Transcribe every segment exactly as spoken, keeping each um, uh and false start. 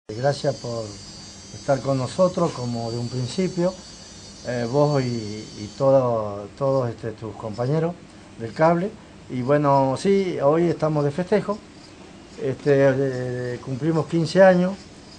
Gracias por estar con nosotros como de un principio, eh, vos y, y todo, todos este, tus compañeros del cable. Y bueno, sí, hoy estamos de festejo, este, eh, cumplimos quince años,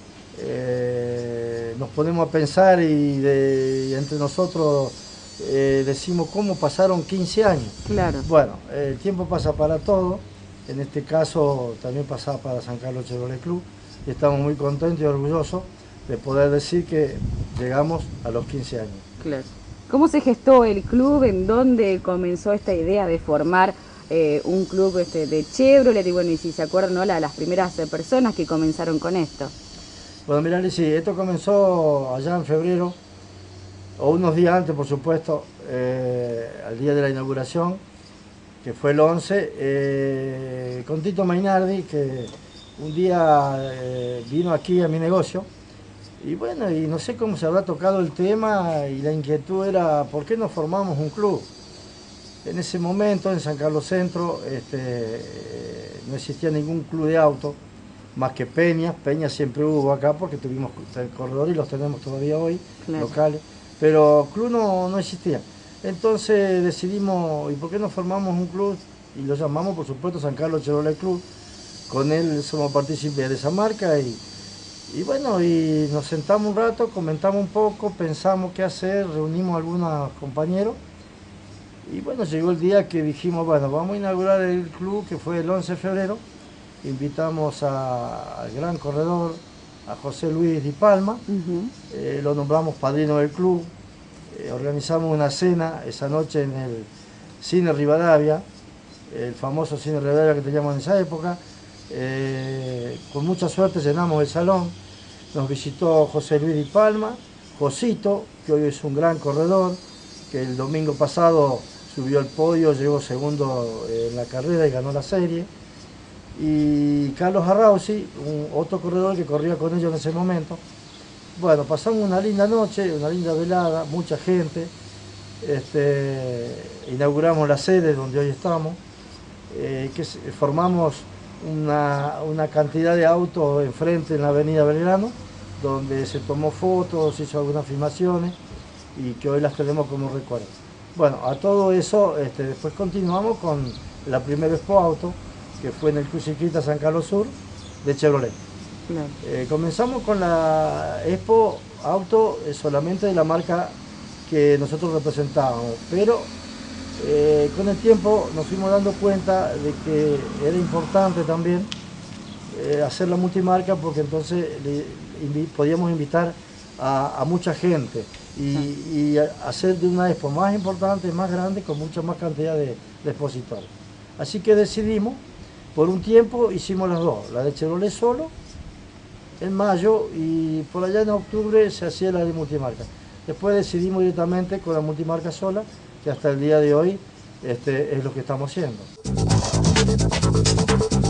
eh, nos ponemos a pensar y, de, y entre nosotros eh, decimos cómo pasaron quince años. Claro. Bueno, el tiempo pasa para todo, en este caso también pasa para San Carlos Chevrolet Club. Y estamos muy contentos y orgullosos de poder decir que llegamos a los quince años. Claro. ¿Cómo se gestó el club? ¿En dónde comenzó esta idea de formar eh, un club este, de Chevrolet? Y bueno, y si se acuerdan, ¿no? La, las primeras eh, personas que comenzaron con esto. Bueno, mirá, sí, esto comenzó allá en febrero, o unos días antes, por supuesto, eh, al día de la inauguración, que fue el once, eh, con Tito Mainardi, que un día eh, vino aquí a mi negocio. Y bueno, y no sé cómo se habrá tocado el tema y la inquietud era, ¿por qué no formamos un club? En ese momento, en San Carlos Centro, este, no existía ningún club de auto, más que Peñas. Peñas siempre hubo acá porque tuvimos el corredor y los tenemos todavía hoy, claro, locales, pero club no, no existía. Entonces decidimos, ¿y por qué no formamos un club? Y lo llamamos, por supuesto, San Carlos Chevrolet Club. Con él somos partícipes de esa marca y Y bueno, y nos sentamos un rato, comentamos un poco, pensamos qué hacer, reunimos a algunos compañeros. Y bueno, llegó el día que dijimos, bueno, vamos a inaugurar el club, que fue el once de febrero. Invitamos a, al gran corredor, a José Luis Di Palma. Uh-huh. eh, lo nombramos padrino del club. Eh, organizamos una cena esa noche en el Cine Rivadavia, el famoso Cine Rivadavia que teníamos en esa época. Eh, con mucha suerte llenamos el salón. Nos visitó José Luis Di Palma, Josito, que hoy es un gran corredor, que el domingo pasado subió al podio, llegó segundo en la carrera y ganó la serie. Y Carlos Arrauzi, un, otro corredor que corría con ellos en ese momento. Bueno, pasamos una linda noche, una linda velada, mucha gente. Este, inauguramos la sede donde hoy estamos, eh, que formamos Una, una cantidad de autos enfrente en la avenida Belgrano, donde se tomó fotos, se hizo algunas filmaciones y que hoy las tenemos como recuerdo. Bueno, a todo eso este, después continuamos con la primera Expo Auto, que fue en el Club Ciclista San Carlos Sur de Chevrolet. No. Eh, comenzamos con la Expo Auto eh, solamente de la marca que nosotros representábamos, pero Eh, con el tiempo nos fuimos dando cuenta de que era importante también eh, hacer la multimarca, porque entonces le, invi podíamos invitar a, a mucha gente y, y hacer de una expo más importante, más grande, con mucha más cantidad de, de expositores. Así que decidimos, por un tiempo hicimos las dos, la de Chevrolet solo en mayo y por allá en octubre se hacía la de multimarca. Después decidimos directamente con la multimarca sola, que hasta el día de hoy este, es lo que estamos haciendo.